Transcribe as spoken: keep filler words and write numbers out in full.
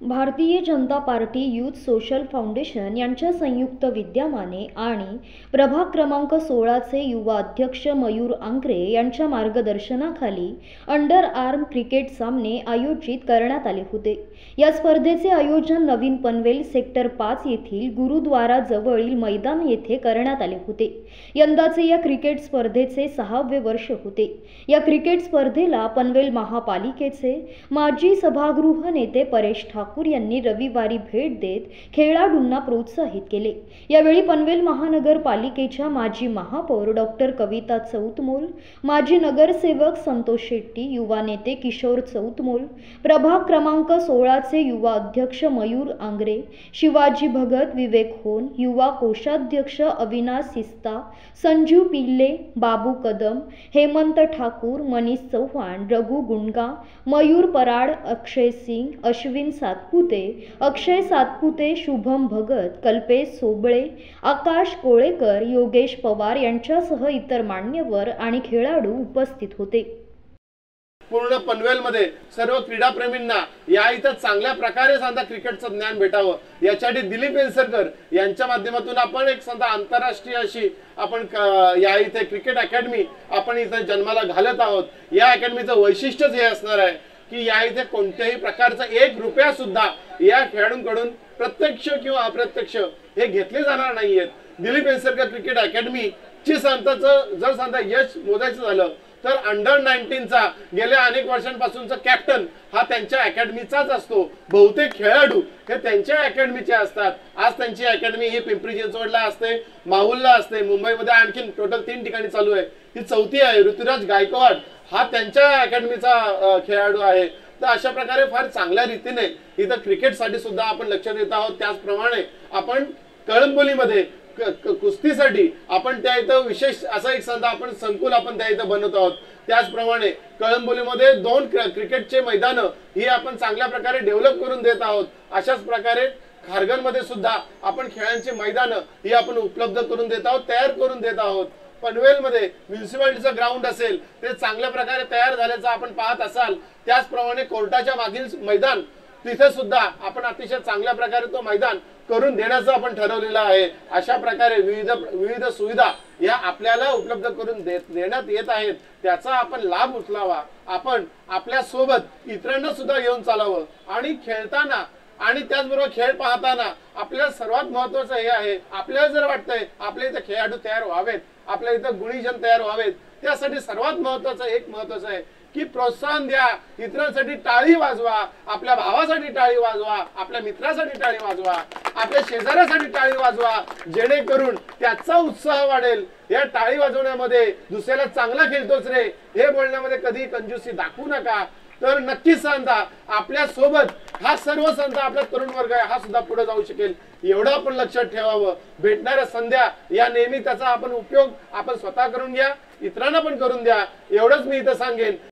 भारतीय Janata Party Youth Social Foundation यांच्या संयुक्त विद्यमाने आणि प्रभाग क्रमांक सोळाचे युवा अध्यक्ष मयूर आंग्रे यांच्या मार्गदर्शनाखाली अंडर आर्म क्रिकेट सामने आयोजित करण्यात आले होते। या स्पर्धेचे आयोजन नवीन पनवेल सेक्टर पाच येथील गुरुद्वारा जवळील मैदान येथे करण्यात आले होते। यंदाचे या क्रिकेट स्पर्धेचे सहावे वर्ष होते। या क्रिकेट स्पर्धेला पनवेल महापालिकेचे माजी सभागृह नेते परेश ठाकूर यांनी रविवारी भेट देत खेळाडूंना प्रोत्साहित केले। यावेळी पनवेल महानगरपालिकेच्या माजी महापौर डॉक्टर कविता चौतमोल, माजी नगरसेवक संतोष शेट्टी, युवा नेते किशोर चौतमोल, प्रभाग क्रमांक सोळाचे युवा अध्यक्ष मयूर आंग्रे, शिवाजी भगत, विवेक होन, युवा कोषाध्यक्ष अविनाश सिस्ता, संजू पिल्ले, बाबू कदम, हेमंत ठाकूर, मनीष चव्हाण, रघु गुंडगा, मयूर पराड, अक्षय सिंग, अश्विन सातपुते, अक्षय सातपुते, शुभम भगत, कल्पेश सोबळे, आकाश कोळेकर, योगेश पवार यांच्यासह इतर मान्यवर आणि खेळाडू उपस्थित होते। पूर्ण पनवेल मध्ये सर्व क्रीडा प्रेमींना या इथं चांगल्या प्रकारे सांगा क्रिकेटचं ज्ञान भेटावं यासाठी दिलीप वेलसरकर यांच्या माध्यमातून आपण एक सांगा आंतरराष्ट्रीय अशी आपण या इथे क्रिकेट अकॅडमी आपण इथे जन्माला घालत आहोत। या अकॅडमीचं वैशिष्ट्यच हे असणार आहे की या इथे कोणत्याही प्रकारचा एक रुपया सुद्धा या खेळाडूंकडून प्रत्यक्ष किंवा अप्रत्यक्ष हे घेतले जाणार नाहीयेत। दिलीप वेलसरकर क्रिकेट अकॅडमी ची संस्थाचं जर सांगा यश मोजायचं झालं तर अंडर नाईन्टीन चा गेल्या अनेक वर्षांपासूनचा कॅप्टन हा त्यांच्या अकॅडमीचाच असतो। बहुतेक खेळाडू हे त्यांच्या अकॅडमीचे असतात। आज त्यांची अकॅडमी ही पिंपरी चिंचवडला असते, माहुलला असते, मुंबईमध्ये आणखी टोटल तीन ठिकाणी चालू आहे। ही चौथी आहे। ऋतुराज गायकवाड हा त्यांच्या अकॅडमीचा खेळाडू आहे। तर अशा प्रकारे फार चांगल्या रीतीने इथं क्रिकेटसाठी सुद्धा आपण लक्ष देत आहोत। त्याचप्रमाणे आपण कळंबोलीमध्ये कुस्तीसाठी आपण त्या इथं विशेष असा एक संघ आपण संकुल आपण त्या इथं बनवत आहोत। त्याचप्रमाणे कळंबोलीमध्ये दोन क्रिकेटचे मैदान ही आपण चांगल्या प्रकारे डेव्हलप करून देत आहोत। अशाच प्रकारे खारघरमध्ये सुद्धा आपण खेळांचे मैदान ही आपण उपलब्ध करून देत आहोत, तयार करून देत आहोत। पनवेलमध्ये म्युनिसिपालिटीचं ग्राउंड असेल ते चांगल्या प्रकारे तयार झाल्याचं आपण पाहत असाल। त्याचप्रमाणे कोर्टाच्या मागील मैदान तिथे सुद्धा आपण अतिशय चांगल्या प्रकारे तो मैदान करून देण्याचं आपण ठरवलेलं आहे। अशा प्रकारे विविध विविध सुविधा या आपल्याला उपलब्ध करून देण्यात येत आहेत। त्याचा आपण लाभ उचलावा। आपण आपल्या सोबत इतरांना सुद्धा घेऊन चालावं आणि खेळताना आणि त्याचबरोबर खेळ पाहताना आपल्याला सर्वात महत्त्वाचं हे आहे, आपल्याला जर वाटतंय आपल्या इथे खेळाडू तयार व्हावेत, आपल्या इथे गुणीजन तयार व्हावेत, त्यासाठी सर्वात महत्त्वाचं एक महत्त्वाचं आहे की प्रोत्साहन द्या, इतरांसाठी टाळी वाजवा, आपल्या भावासाठी टाळी वाजवा, आपल्या मित्रासाठी टाळी वाजवा, आपल्या शेजाऱ्यासाठी टाळी वाजवा, जेणेकरून त्याचा उत्साह वाढेल। या टाळी वाजवण्यामध्ये दुसऱ्याला चांगला खेळतोच रे हे बोलण्यामध्ये कधी कंजूसी दाखवू नका। तर नक्कीच सांगा आपल्या सोबत हा सर्व संस्था आपला तरुण वर्ग आहे हा सुद्धा पुढे जाऊ शकेल एवढं आपण लक्षात ठेवावं। भेटणाऱ्या संध्या या नेहमी त्याचा आपण उपयोग आपण स्वतः करून घ्या, इतरांना पण करून द्या, एवढंच मी इथं सांगेन।